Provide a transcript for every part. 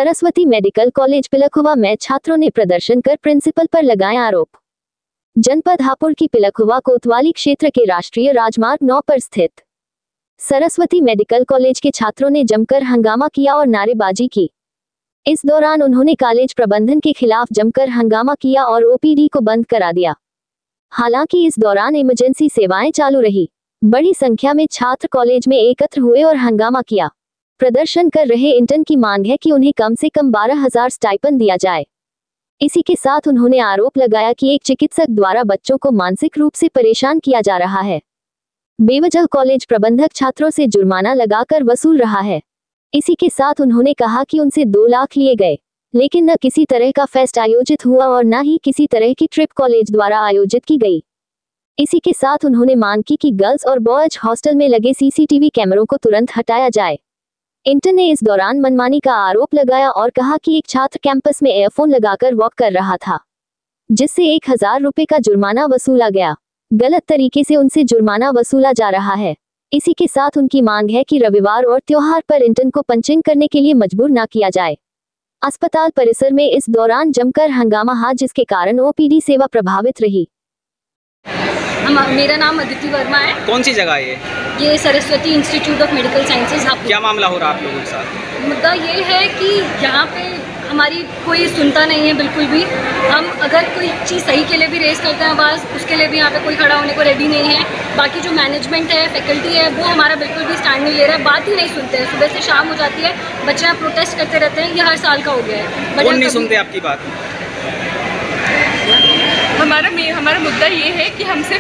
Saraswati medical college Pilkhuwa में छात्रों ने प्रदर्शन कर प्रिंसिपल पर लगाए आरोप। जनपद हापुड़ की पिलखुवा कोतवाली क्षेत्र के राष्ट्रीय राजमार्ग 9 पर स्थित सरस्वती मेडिकल कॉलेज के छात्रों ने जमकर हंगामा किया और नारेबाजी की। इस दौरान उन्होंने कॉलेज प्रबंधन के खिलाफ जमकर हंगामा किया और ओपीडी को बंद करा दिया। हालांकि इस दौरान इमरजेंसी सेवाएं चालू रही। बड़ी संख्या में छात्र कॉलेज में एकत्र हुए और हंगामा किया। प्रदर्शन कर रहे इंटर्न की मांग है कि उन्हें कम से कम 12,000 स्टाइपेंड दिया जाए। इसी के साथ उन्होंने आरोप लगाया कि एक चिकित्सक द्वारा बच्चों को मानसिक रूप से परेशान किया जा रहा है। बेवजह कॉलेज प्रबंधक छात्रों से जुर्माना लगाकर वसूल रहा है। इसी के साथ उन्होंने कहा कि उनसे 2 लाख लिए गए, लेकिन न किसी तरह का फेस्ट आयोजित हुआ और न ही किसी तरह की ट्रिप कॉलेज द्वारा आयोजित की गई। इसी के साथ उन्होंने मांग की कि गर्ल्स और बॉयज हॉस्टल में लगे सीसीटीवी कैमरों को तुरंत हटाया जाए। इंटर्न ने इस दौरान मनमानी का आरोप लगाया और कहा कि एक छात्र कैंपस में एयरफोन लगाकर वॉक कर रहा था, जिससे 1,000 रुपए का जुर्माना वसूला गया। गलत तरीके से उनसे जुर्माना वसूला जा रहा है। इसी के साथ उनकी मांग है कि रविवार और त्योहार पर इंटर्न को पंचिंग करने के लिए मजबूर न किया जाए। अस्पताल परिसर में इस दौरान जमकर हंगामा हुआ, जिसके कारण ओपीडी सेवा प्रभावित रही। मेरा नाम अदिति वर्मा है। कौन सी जगह है ये Saraswati institute of medical sciences. क्या मामला हो रहा है आप लोगों के साथ? मुद्दा ये है कि यहाँ पे हमारी कोई सुनता नहीं है बिल्कुल भी। हम अगर कोई चीज़ सही के लिए भी रेस करते हैं आवाज़, उसके लिए भी यहाँ पे कोई खड़ा होने को रेडी नहीं है। बाकी जो मैनेजमेंट है, फैकल्टी है, वो हमारा बिल्कुल भी स्टैंड नहीं ले रहा है, बात ही नहीं सुनते हैं। सुबह से शाम हो जाती है, बच्चे यहाँ प्रोटेस्ट करते रहते हैं। ये हर साल का हो गया है। कौन नहीं सुनते आपकी बात? हमारा मुद्दा ये है कि हमसे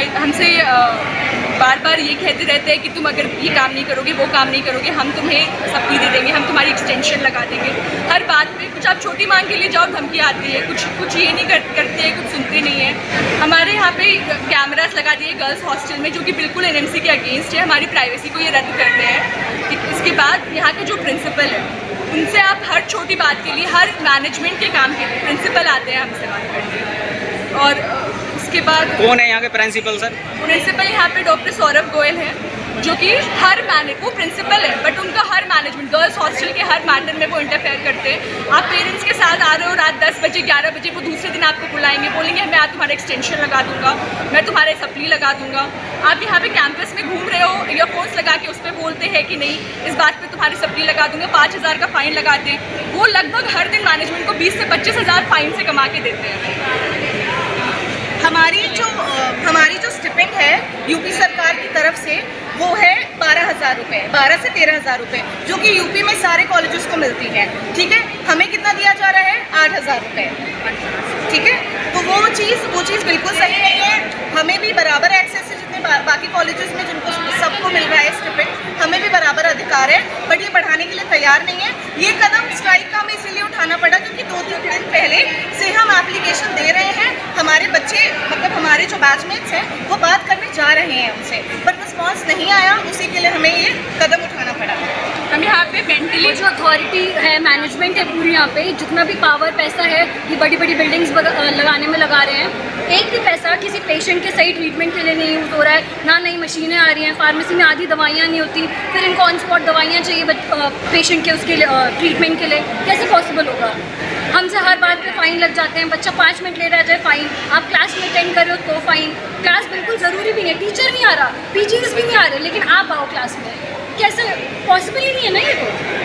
बार बार ये कहते रहते हैं कि तुम अगर ये काम नहीं करोगे, वो काम नहीं करोगे, हम तुम्हें सप्ली दे देंगे, हम तुम्हारी एक्सटेंशन लगा देंगे। हर बात पे कुछ आप छोटी मांग के लिए जाओ, धमकी आती है। कुछ ये नहीं करते हैं, कुछ सुनते नहीं है। हमारे यहाँ पे कैमरास लगा दिए गर्ल्स हॉस्टल में, जो कि बिल्कुल एनएमसी के अगेंस्ट है। हमारी प्राइवेसी को ये रद्द करते हैं। इसके बाद यहाँ के जो प्रिंसिपल है, उनसे आप हर छोटी बात के लिए, हर मैनेजमेंट के काम के लिए प्रिंसिपल आते हैं हमसे बात करते हैं। और उसके बाद कौन है यहाँ के प्रिंसिपल सर? प्रिंसिपल यहाँ पे डॉक्टर सौरभ गोयल है, जो कि वो प्रिंसिपल है, बट उनका हर मैनेजमेंट गर्ल्स हॉस्टल के हर मैटर में वो इंटरफेयर करते हैं। आप पेरेंट्स के साथ आ रहे हो रात 10 बजे 11 बजे, वो दूसरे दिन आपको बुलाएंगे, बोलेंगे मैं तुम्हारा एक्सटेंशन लगा दूंगा, मैं तुम्हारे सप्ली लगा दूंगा। आप यहाँ पे कैंपस में घूम रहे हो, ईयरफोन्स लगा के उस पर बोलते हैं कि नहीं इस बात पे तुम्हारी सप्ली लगा दूंगा, 5,000 का फाइन लगाते हैं। वो लगभग हर दिन मैनेजमेंट को 20 से 25,000 फाइन से कमा के देते हैं। हमारी जो स्टिपेंड है यूपी सरकार की तरफ से, वो है 12,000 रुपये, 12 से 13,000 रुपये, जो कि यूपी में सारे कॉलेजेस को मिलती है। ठीक है, हमें कितना दिया जा रहा है? 8,000 रुपये। ठीक है, तो वो चीज़ बिल्कुल सही नहीं है। हमें भी बराबर एक्सेस है जितने बाकी कॉलेजेस में जिनको सबको मिल रहा है स्टिपेंड, हमें भी बराबर अधिकार है, बट ये बढ़ाने के लिए तैयार नहीं है। ये कदम स्ट्राइक का हमें इसीलिए उठाना पड़ा क्योंकि 2-3 दिन पहले से हम एप्लीकेशन दे रहे हैं। हमारे बच्चे, मतलब हमारे जो बैचमेट्स हैं, वो बात करने जा रहे हैं उनसे, बट रिस्पॉन्स नहीं आया। उसी के लिए हमें ये कदम उठाना पड़ा। हम यहाँ पे मेंटली जो अथॉरिटी है, मैनेजमेंट है पूरी, यहाँ पे जितना भी पावर पैसा है, ये बड़ी बड़ी बिल्डिंग्स लगाने में लगा रहे हैं। एक भी पैसा किसी पेशेंट के सही ट्रीटमेंट के लिए नहीं यूज़ हो रहा है। ना नई मशीनें आ रही हैं, फार्मेसी में आधी दवाइयाँ नहीं होती, फिर इनको ऑन स्पॉट दवाइयाँ चाहिए पेशेंट के उसके ट्रीटमेंट के लिए। कैसे पॉसिबल होगा? हमसे हर बात पे फ़ाइन लग जाते हैं। बच्चा 5 मिनट ले रहा है फ़ाइन, आप क्लास में अटेंड कर रहे हो तो फ़ाइन। क्लास बिल्कुल ज़रूरी भी नहीं है, टीचर नहीं आ रहा, पीजीज भी नहीं आ रहे, लेकिन आप आओ क्लास में। कैसे पॉसिबल ही नहीं है ना ये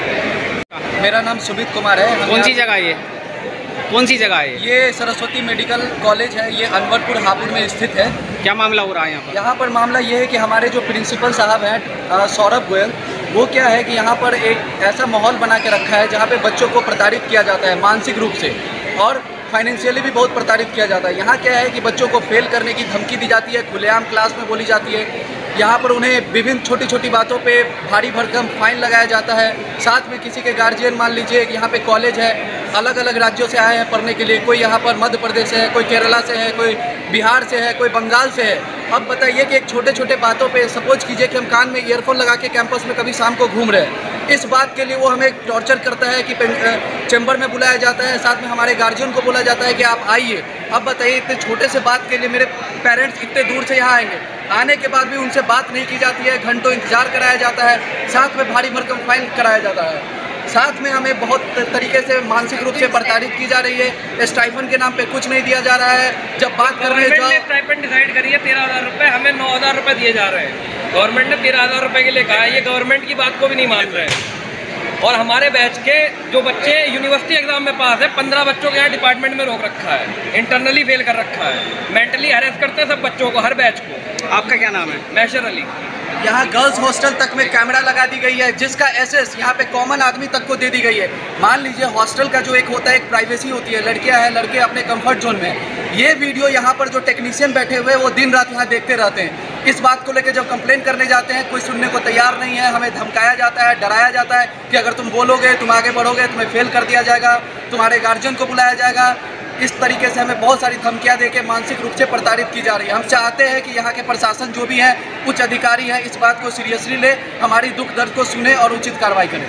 तो। मेरा नाम सुमित कुमार है। कौन सी जगह है? कौन सी जगह है? ये सरस्वती मेडिकल कॉलेज है, ये अनवरपुर हापुड़ में स्थित है। क्या मामला हो रहा है यहाँ पर? यहाँ पर मामला ये है कि हमारे जो प्रिंसिपल साहब हैं सौरभ गोयल, वो क्या है कि यहाँ पर एक ऐसा माहौल बना के रखा है जहाँ पे बच्चों को प्रताड़ित किया जाता है मानसिक रूप से, और फाइनेंशियली भी बहुत प्रताड़ित किया जाता है। यहाँ क्या है कि बच्चों को फेल करने की धमकी दी जाती है, खुलेआम क्लास में बोली जाती है। यहाँ पर उन्हें विभिन्न छोटी छोटी बातों पे भारी भरकम फाइन लगाया जाता है। साथ में किसी के गार्जियन, मान लीजिए कि यहाँ पे कॉलेज है, अलग अलग राज्यों से आए हैं पढ़ने के लिए, कोई यहाँ पर मध्य प्रदेश से है, कोई केरला से है, कोई बिहार से है, कोई बंगाल से है। अब बताइए कि एक छोटे छोटे बातों पे, सपोज कीजिए कि हम कान में ईयरफोन लगा के कैंपस में कभी शाम को घूम रहे हैं, इस बात के लिए वो हमें टॉर्चर करता है कि चैम्बर में बुलाया जाता है, साथ में हमारे गार्जियन को बोला जाता है कि आप आइए। अब बताइए इतने छोटे से बात के लिए मेरे पेरेंट्स इतने दूर से यहाँ आएंगे, आने के बाद भी उनसे बात नहीं की जाती है, घंटों इंतजार कराया जाता है, साथ में भारी भरकम फाइन कराया जाता है। साथ में हमें बहुत तरीके से मानसिक रूप से प्रताड़ित की जा रही है। स्टाइफन के नाम पे कुछ नहीं दिया जा रहा है। जब बात कर रहे हैं स्टाइफन डिसाइड करी है 13,000 रुपये, हमें 9,000 रुपये दिए जा रहे हैं। गवर्नमेंट ने 13,000 रुपये के लिए कहा है, ये गवर्नमेंट की बात को भी नहीं मान रहे हैं। और हमारे बैच के जो बच्चे यूनिवर्सिटी एग्जाम में पास है, 15 बच्चों के यहाँ डिपार्टमेंट में रोक रखा है, इंटरनली फेल कर रखा है, मेंटली हैरेस करते हैं सब बच्चों को, हर बैच को। आपका क्या नाम है? मैशर अली। यहाँ गर्ल्स हॉस्टल तक में कैमरा लगा दी गई है, जिसका एसेस यहाँ पे कॉमन आदमी तक को दे दी गई है। मान लीजिए हॉस्टल का जो एक होता है, एक प्राइवेसी होती है, लड़कियाँ हैं, लड़के अपने कंफर्ट जोन में। ये वीडियो यहाँ पर जो टेक्नीशियन बैठे हुए हैं वो दिन रात यहाँ देखते रहते हैं। इस बात को लेकर जब कंप्लेन करने जाते हैं, कोई सुनने को तैयार नहीं है। हमें धमकाया जाता है, डराया जाता है कि अगर तुम बोलोगे, तुम आगे बढ़ोगे, तुम्हें फेल कर दिया जाएगा, तुम्हारे गार्जियन को बुलाया जाएगा। इस तरीके से हमें बहुत सारी धमकियां देके मानसिक रूप से प्रताड़ित की जा रही है। हम चाहते हैं कि यहाँ के प्रशासन जो भी है, उच्च अधिकारी हैं, इस बात को सीरियसली ले, हमारी दुख दर्द को सुने और उचित कार्रवाई करें।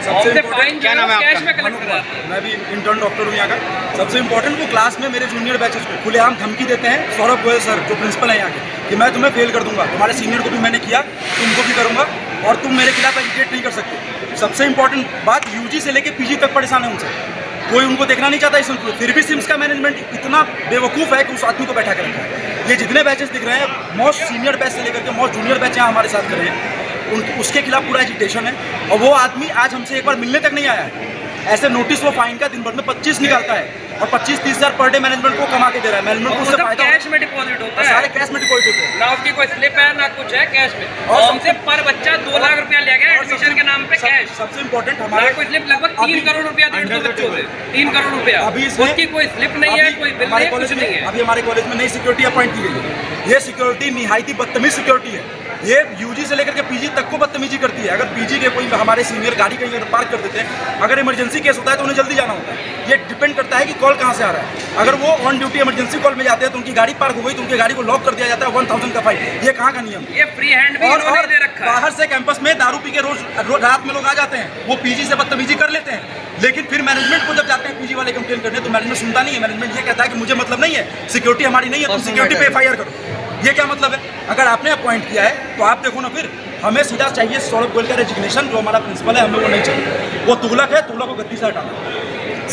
क्या नाम है आपका? मैं भी इंटर्न डॉक्टर हूँ यहाँ का। सबसे इम्पोर्टेंट, वो क्लास में मेरे जूनियर बैचेस को खुलेआम धमकी देते हैं। सौरभ गोयल सर जो प्रिंसिपल है यहाँ के, कि मैं तुम्हें फेल कर दूंगा, तुम्हारे सीनियर को भी मैंने किया, तुमको भी करूँगा, और तुम मेरे खिलाफ एजिटेट नहीं कर सकते। सबसे इम्पोर्टेंट बात, यूजी से लेकर पीजी तक परेशान है उनसे, कोई उनको देखना नहीं चाहता इस उनको। फिर भी सिम्स का मैनेजमेंट इतना बेवकूफ़ है कि उस आदमी को बैठा कर रखा है। ये जितने बैचेस दिख रहे हैं, मोस्ट सीनियर बैच से लेकर के मोस्ट जूनियर बैच यहाँ हमारे साथ खड़े हैं, उसके खिलाफ पूरा एजिटेशन है। और वो आदमी आज हमसे एक बार मिलने तक नहीं आया है। ऐसे नोटिस वो फाइन का दिन भर में 25 निकालता है, और 25-30 हज़ार पर डे मैनेजमेंट को कमा के दे रहा है। मैनेजमेंट को उससे फायदा, कैश में डिपॉजिट होता है, सारे कैश में डिपॉजिट होते हैं, ना उसकी कोई स्लिप है ना कुछ है, कैश में। और हमसे पर बच्चा 2 लाख रुपया लिया गया एडमिशन के नाम पे, कैश। सबसे इम्पोर्टेंट हमारा कोई स्लिप, लगभग 3 करोड़ रुपया 150 बच्चों से 3 करोड़ रुपया, अभी उसकी कोई स्लिप नहीं है, कोई बिल नहीं, कुछ नहीं है। अभी हमारे कॉलेज में नई सिक्योरिटी अपॉइंट की गई है। ये सिक्योरिटी निहायती बदतमीज सिक्योरिटी है। ये यूजी से लेकर के पीजी तक को बदतमीजी करती है। अगर पीजी के कोई हमारे सीनियर गाड़ी कहीं अगर पार्क कर देते हैं, अगर इमरजेंसी केस होता है तो उन्हें जल्दी जाना होता है। ये डिपेंड करता है कि कॉल कहाँ से आ रहा है। अगर वो ऑन ड्यूटी इमरजेंसी कॉल में जाते हैं तो उनकी गाड़ी पार्क हो गई तो उनकी गाड़ी को लॉक कर दिया जाता है, 1000 का फाइन। ये कहाँ का नियम? ये फ्री हैंड भी इन्होंने दे रखा है। बाहर से कैंपस में दारू पी के रोज रात में लोग आ जाते हैं, वो पीजी से बदतमीजी कर लेते हैं, लेकिन फिर मैनेजमेंट को जब जाते हैं पीजी वाले कंप्लेन करने तो मैनेजमेंट सुनता नहीं है। मैनेजमेंट ये कहता है कि मुझे मतलब नहीं है, सिक्योरिटी हमारी नहीं है, तुम सिक्योरिटी पे FIR करो। ये क्या मतलब है? अगर आपने अपॉइंट किया है तो आप देखो ना, फिर हमें सीधा चाहिए सौरभ गोयल का रेजिग्नेशन। जो हमारा प्रिंसिपल है, हमें वो नहीं चाहिए। वो तुगलक है, तुगलक को गद्दी से हटाना।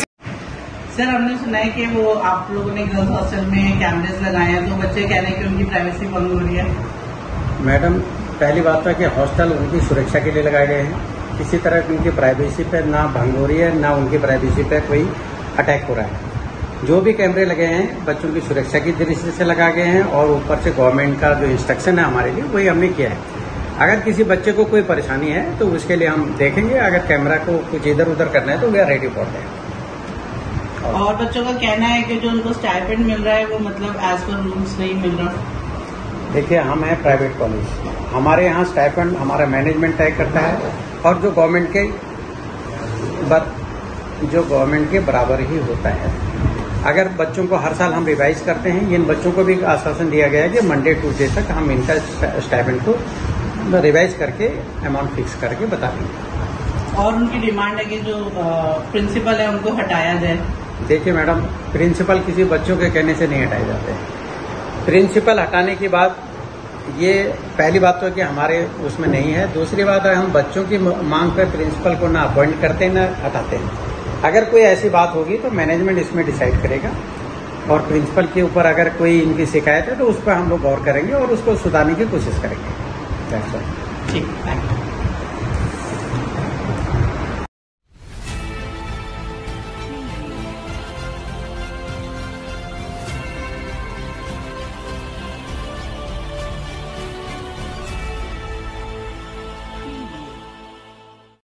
सर, हमने सुना है कि वो आप लोगों ने गर्ल्स हॉस्टल में कैमरेज लगाए हैं, तो बच्चे कह रहे हैं कि उनकी प्राइवेसी भंग हो रही है। मैडम, पहली बात है कि हॉस्टल उनकी सुरक्षा के लिए लगाए गए हैं। किसी तरह की उनकी प्राइवेसी पे ना भंग हो रही है, ना उनकी प्राइवेसी पे कोई अटैक हो रहा है। जो भी कैमरे लगे हैं बच्चों की सुरक्षा की दृष्टि से लगाए गए हैं, और ऊपर से गवर्नमेंट का जो इंस्ट्रक्शन है हमारे लिए, वही हमने किया है। अगर किसी बच्चे को कोई परेशानी है तो उसके लिए हम देखेंगे। अगर कैमरा को कुछ इधर उधर करना है तो we are ready for that. और बच्चों का कहना है कि जो उनको स्टाइपेंड मिल रहा है वो मतलब एज पर रूल्स नहीं मिल रहा। देखिए, हम हैं प्राइवेट कॉलेज, हमारे यहाँ स्टाइपेंड हमारा मैनेजमेंट तय करता है, और जो गवर्नमेंट के बराबर ही होता है। अगर बच्चों को हर साल हम रिवाइज करते हैं, इन बच्चों को भी आश्वासन दिया गया है कि मंडे ट्यूसडे तक हम इनका स्टाइपेंड को रिवाइज करके अमाउंट फिक्स करके बता देंगे। और उनकी डिमांड है कि जो प्रिंसिपल है उनको हटाया जाए। देखिए मैडम, प्रिंसिपल किसी बच्चों के कहने से नहीं हटाए जाते हैं। प्रिंसिपल हटाने की बात, ये पहली बात तो कि हमारे उसमें नहीं है। दूसरी बात है, हम बच्चों की मांग पर प्रिंसिपल को ना अपॉइंट करते ना हटाते हैं। अगर कोई ऐसी बात होगी तो मैनेजमेंट इसमें डिसाइड करेगा, और प्रिंसिपल के ऊपर अगर कोई इनकी शिकायत है तो उस पर हम लोग गौर करेंगे और उसको सुधारने की कोशिश करेंगे। ठीक, थैंक यू।